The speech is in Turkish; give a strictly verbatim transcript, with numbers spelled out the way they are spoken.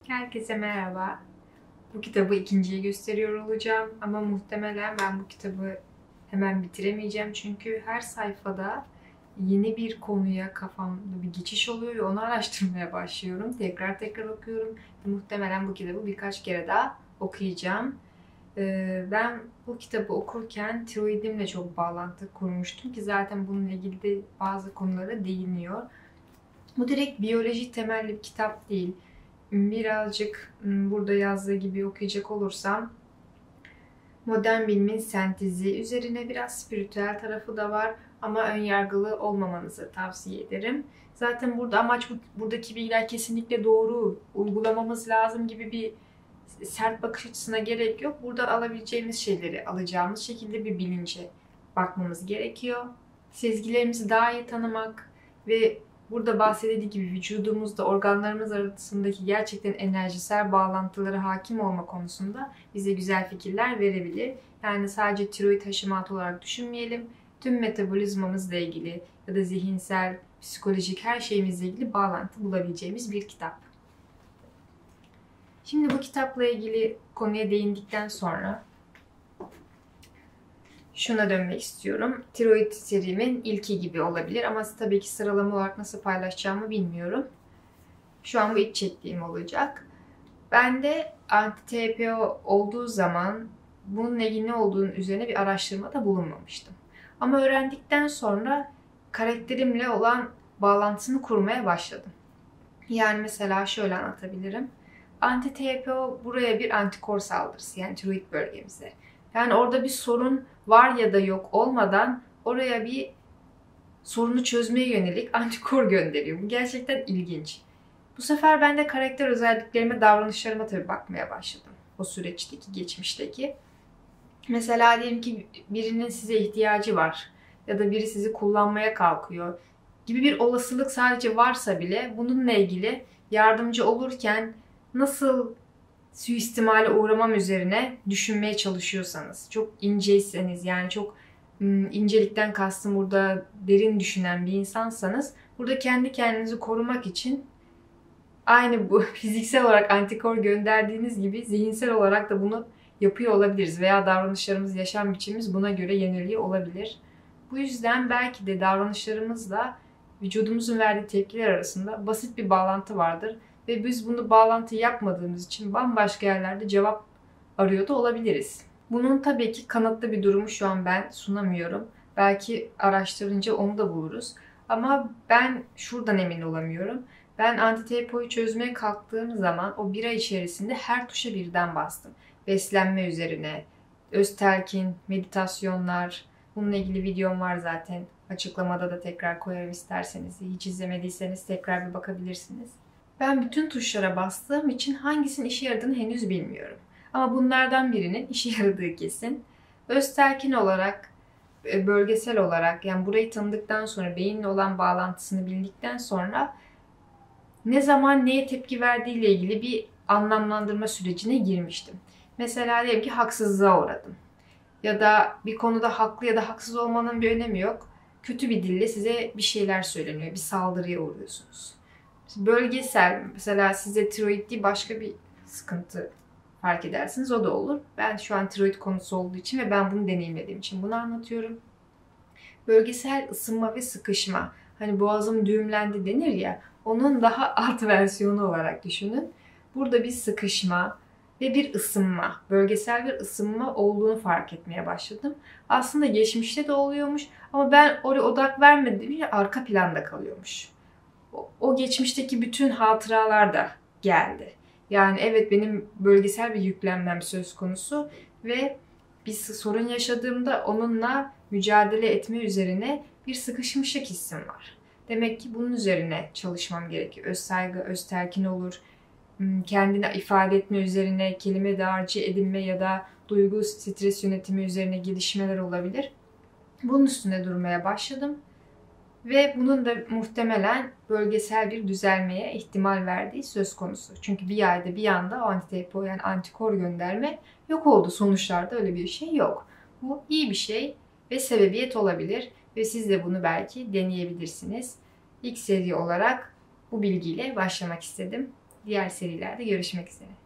Herkese merhaba. Bu kitabı ikinciye gösteriyor olacağım ama muhtemelen ben bu kitabı hemen bitiremeyeceğim. Çünkü her sayfada yeni bir konuya kafamda bir geçiş oluyor ve onu araştırmaya başlıyorum. Tekrar tekrar okuyorum. Muhtemelen bu kitabı birkaç kere daha okuyacağım. Ee, Ben bu kitabı okurken tiroidimle çok bağlantı kurmuştum ki zaten bununla ilgili de bazı konulara değiniyor. Bu direkt biyoloji temelli bir kitap değil. Birazcık burada yazdığı gibi okuyacak olursam modern bilimin sentezi üzerine biraz spiritüel tarafı da var ama önyargılı olmamanızı tavsiye ederim. Zaten burada amaç bu, buradaki bilgiler kesinlikle doğru, uygulamamız lazım gibi bir sert bakış açısına gerek yok. Burada alabileceğimiz şeyleri alacağımız şekilde bir bilince bakmamız gerekiyor. Sezgilerimizi daha iyi tanımak ve burada bahsedildiği gibi vücudumuzda organlarımız arasındaki gerçekten enerjisel bağlantılara hakim olma konusunda bize güzel fikirler verebilir. Yani sadece tiroid haşimatı olarak düşünmeyelim. Tüm metabolizmamızla ilgili ya da zihinsel, psikolojik her şeyimizle ilgili bağlantı bulabileceğimiz bir kitap. Şimdi bu kitapla ilgili konuya değindikten sonra şuna dönmek istiyorum. Tiroid serimin ilki gibi olabilir ama tabii ki sıralama olarak nasıl paylaşacağımı bilmiyorum. Şu an bu ilk çektiğim olacak. Ben de anti-T P O olduğu zaman bunun ilgili ne olduğunun üzerine bir araştırmada bulunmamıştım. Ama öğrendikten sonra karakterimle olan bağlantısını kurmaya başladım. Yani mesela şöyle anlatabilirim. Anti-T P O buraya bir antikor saldırısı, yani tiroid bölgemize. Yani orada bir sorun var ya da yok olmadan oraya bir sorunu çözmeye yönelik antikor gönderiyor. Bu gerçekten ilginç. Bu sefer ben de karakter özelliklerime, davranışlarıma tabii bakmaya başladım. O süreçteki, geçmişteki. Mesela diyelim ki birinin size ihtiyacı var ya da biri sizi kullanmaya kalkıyor gibi bir olasılık sadece varsa bile bununla ilgili yardımcı olurken nasıl suistimale uğramam üzerine düşünmeye çalışıyorsanız, çok inceyseniz, yani çok incelikten kastım burada derin düşünen bir insansanız, burada kendi kendinizi korumak için aynı bu fiziksel olarak antikor gönderdiğiniz gibi zihinsel olarak da bunu yapıyor olabiliriz veya davranışlarımız, yaşam biçimimiz buna göre yöneliyor olabilir. Bu yüzden belki de davranışlarımızla vücudumuzun verdiği tepkiler arasında basit bir bağlantı vardır ve biz bunu bağlantı yapmadığımız için bambaşka yerlerde cevap arıyor da olabiliriz. Bunun tabii ki kanıtlı bir durumu şu an ben sunamıyorum. Belki araştırınca onu da buluruz. Ama ben şuradan emin olamıyorum. Ben anti-T P O'yu çözmeye kalktığım zaman o bir ay içerisinde her tuşa birden bastım. Beslenme üzerine, öz telkin, meditasyonlar, bununla ilgili videom var zaten. Açıklamada da tekrar koyarım isterseniz. Hiç izlemediyseniz tekrar bir bakabilirsiniz. Ben bütün tuşlara bastığım için hangisinin işe yaradığını henüz bilmiyorum. Ama bunlardan birinin işe yaradığı kesin. Öz telkin olarak, bölgesel olarak, yani burayı tanıdıktan sonra, beyinle olan bağlantısını bildikten sonra ne zaman neye tepki verdiğiyle ilgili bir anlamlandırma sürecine girmiştim. Mesela diyelim ki haksızlığa uğradım. Ya da bir konuda haklı ya da haksız olmanın bir önemi yok. Kötü bir dille size bir şeyler söyleniyor. Bir saldırıya uğruyorsunuz. Bölgesel, mesela size tiroid değil başka bir sıkıntı fark edersiniz. O da olur. Ben şu an tiroid konusu olduğu için ve ben bunu deneyimlediğim için bunu anlatıyorum. Bölgesel ısınma ve sıkışma. Hani boğazım düğümlendi denir ya. Onun daha alt versiyonu olarak düşünün. Burada bir sıkışma ve bir ısınma, bölgesel bir ısınma olduğunu fark etmeye başladım. Aslında geçmişte de oluyormuş ama ben oraya odak vermediğim için arka planda kalıyormuş. O, o geçmişteki bütün hatıralar da geldi. Yani evet, benim bölgesel bir yüklenmem söz konusu ve bir sorun yaşadığımda onunla mücadele etme üzerine bir sıkışmışlık hissim var. Demek ki bunun üzerine çalışmam gerekiyor. Öz saygı, öz telkin olur. Kendini ifade etme üzerine, kelime dağarcığı edinme ya da duygu, stres yönetimi üzerine gelişmeler olabilir. Bunun üstünde durmaya başladım. Ve bunun da muhtemelen bölgesel bir düzelmeye ihtimal verdiği söz konusu. Çünkü bir ayda bir anda o anti-T P O, yani antikor gönderme yok oldu. Sonuçlarda öyle bir şey yok. Bu iyi bir şey ve sebebiyet olabilir. Ve siz de bunu belki deneyebilirsiniz. İlk seri olarak bu bilgiyle başlamak istedim. diğer serilerde görüşmek üzere.